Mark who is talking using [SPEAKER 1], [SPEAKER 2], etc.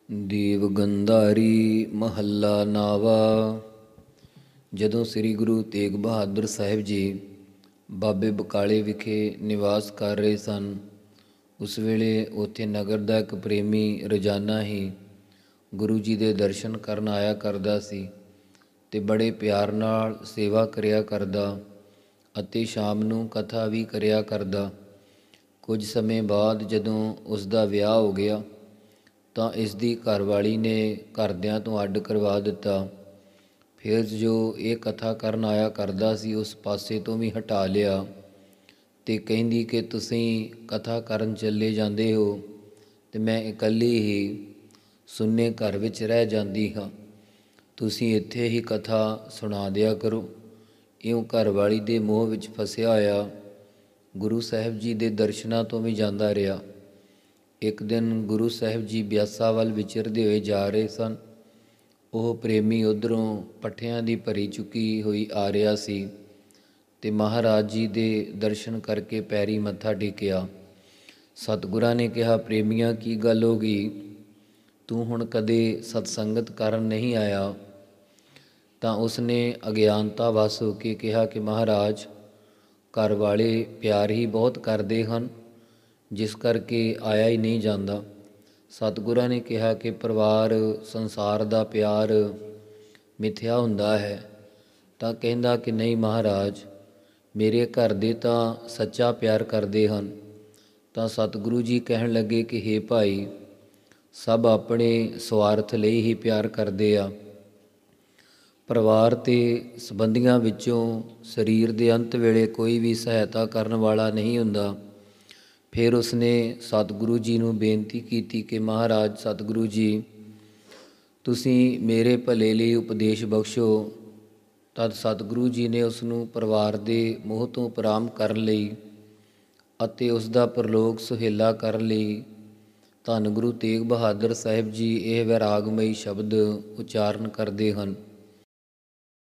[SPEAKER 1] ਦੀਵ ਗੰਧਾਰੀ ਮਹੱਲਾ ਨਾਵਾ। ਜਦੋਂ ਸ੍ਰੀ ਗੁਰੂ ਤੇਗ ਬਹਾਦਰ ਸਾਹਿਬ ਜੀ ਬਾਬੇ ਬਕਾਲੇ ਵਿਖੇ ਨਿਵਾਸ ਕਰ ਰਹੇ ਸਨ, ਉਸ ਵੇਲੇ ਉੱਥੇ ਨਗਰ ਦਾ ਇੱਕ ਪ੍ਰੇਮੀ ਰੋਜ਼ਾਨਾ ਹੀ ਗੁਰੂ ਜੀ ਦੇ ਦਰਸ਼ਨ ਕਰਨ ਆਇਆ ਕਰਦਾ ਸੀ ਅਤੇ ਬੜੇ ਪਿਆਰ ਨਾਲ ਸੇਵਾ ਕਰਿਆ ਕਰਦਾ ਅਤੇ ਸ਼ਾਮ ਨੂੰ ਕਥਾ ਵੀ ਕਰਿਆ ਕਰਦਾ। ਕੁਝ ਸਮੇਂ ਬਾਅਦ ਜਦੋਂ ਉਸ ਦਾ ਵਿਆਹ ਹੋ ਗਿਆ ਤਾਂ ਇਸ ਦੀ ਘਰਵਾਲੀ ਨੇ ਘਰਦਿਆਂ ਤੋਂ ਅੱਡ ਕਰਵਾ ਦਿੱਤਾ। ਫਿਰ ਜੋ ਇਹ ਕਥਾ ਕਰਨ ਆਇਆ ਕਰਦਾ ਸੀ ਉਸ ਪਾਸੇ ਤੋਂ ਵੀ ਹਟਾ ਲਿਆ ਅਤੇ ਕਹਿੰਦੀ ਕਿ ਤੁਸੀਂ ਕਥਾ ਕਰਨ ਚੱਲੇ ਜਾਂਦੇ ਹੋ ਅਤੇ ਮੈਂ ਇਕੱਲੀ ਹੀ ਸੁੰਨੇ ਘਰ ਵਿੱਚ ਰਹਿ ਜਾਂਦੀ ਹਾਂ, ਤੁਸੀਂ ਇੱਥੇ ਹੀ ਕਥਾ ਸੁਣਾ ਦਿਆ ਕਰੋ। ਇਉਂ ਘਰਵਾਲੀ ਦੇ ਮੋਹ ਵਿੱਚ ਫਸਿਆ ਹੋਇਆ ਗੁਰੂ ਸਾਹਿਬ ਜੀ ਦੇ ਦਰਸ਼ਨਾਂ ਤੋਂ ਵੀ ਜਾਂਦਾ ਰਿਹਾ। ਇੱਕ ਦਿਨ ਗੁਰੂ ਸਾਹਿਬ ਜੀ ਬਿਆਸਾ ਵੱਲ ਵਿਚਰਦੇ ਹੋਏ ਜਾ ਰਹੇ ਸਨ। ਉਹ ਪ੍ਰੇਮੀ ਉੱਧਰੋਂ ਪੱਠਿਆਂ ਦੀ ਭਰੀ ਚੁੱਕੀ ਹੋਈ ਆ ਰਿਹਾ ਸੀ ਅਤੇ ਮਹਾਰਾਜ ਜੀ ਦੇ ਦਰਸ਼ਨ ਕਰਕੇ ਪੈਰੀ ਮੱਥਾ ਟੇਕਿਆ। ਸਤਿਗੁਰਾਂ ਨੇ ਕਿਹਾ, ਪ੍ਰੇਮੀਆਂ ਕੀ ਗੱਲ ਹੋ ਗਈ, ਤੂੰ ਹੁਣ ਕਦੇ ਸਤਸੰਗਤ ਕਰਨ ਨਹੀਂ ਆਇਆ? ਤਾਂ ਉਸਨੇ ਅਗਿਆਨਤਾ ਵਸ ਹੋ ਕੇ ਕਿਹਾ ਕਿ ਮਹਾਰਾਜ, ਘਰ ਵਾਲੇ ਪਿਆਰ ਹੀ ਬਹੁਤ ਕਰਦੇ ਹਨ, ਜਿਸ ਕਰਕੇ ਆਇਆ ਹੀ ਨਹੀਂ ਜਾਂਦਾ। ਸਤਿਗੁਰਾਂ ਨੇ ਕਿਹਾ ਕਿ ਪਰਿਵਾਰ ਸੰਸਾਰ ਦਾ ਪਿਆਰ ਮਿਥਿਆ ਹੁੰਦਾ ਹੈ। ਤਾਂ ਕਹਿੰਦਾ ਕਿ ਨਹੀਂ ਮਹਾਰਾਜ, ਮੇਰੇ ਘਰ ਦੇ ਤਾਂ ਸੱਚਾ ਪਿਆਰ ਕਰਦੇ ਹਨ। ਤਾਂ ਸਤਿਗੁਰੂ ਜੀ ਕਹਿਣ ਲੱਗੇ ਕਿ ਹੇ ਭਾਈ, ਸਭ ਆਪਣੇ ਸਵਾਰਥ ਲਈ ਹੀ ਪਿਆਰ ਕਰਦੇ ਆ। ਪਰਿਵਾਰ ਅਤੇ ਸੰਬੰਧੀਆਂ ਵਿੱਚੋਂ ਸਰੀਰ ਦੇ ਅੰਤ ਵੇਲੇ ਕੋਈ ਵੀ ਸਹਾਇਤਾ ਕਰਨ ਵਾਲਾ ਨਹੀਂ ਹੁੰਦਾ। ਫਿਰ ਉਸਨੇ ਸਤਿਗੁਰੂ ਜੀ ਨੂੰ ਬੇਨਤੀ ਕੀਤੀ ਕਿ ਮਹਾਰਾਜ ਸਤਿਗੁਰੂ ਜੀ, ਤੁਸੀਂ ਮੇਰੇ ਭਲੇ ਲਈ ਉਪਦੇਸ਼ ਬਖਸ਼ੋ। ਤਦ ਸਤਿਗੁਰੂ ਜੀ ਨੇ ਉਸ ਨੂੰ ਪਰਿਵਾਰ ਦੇ ਮੋਹ ਤੋਂ ਉਪਰਾਮ ਕਰਨ ਲਈ ਅਤੇ ਉਸ ਦਾ ਪਰਲੋਕ ਸੁਹੇਲਾ ਕਰਨ ਲਈ ਧੰਨ ਗੁਰੂ ਤੇਗ ਬਹਾਦਰ ਸਾਹਿਬ ਜੀ ਇਹ ਵੈਰਾਗਮਈ ਸ਼ਬਦ ਉਚਾਰਨ ਕਰਦੇ ਹਨ।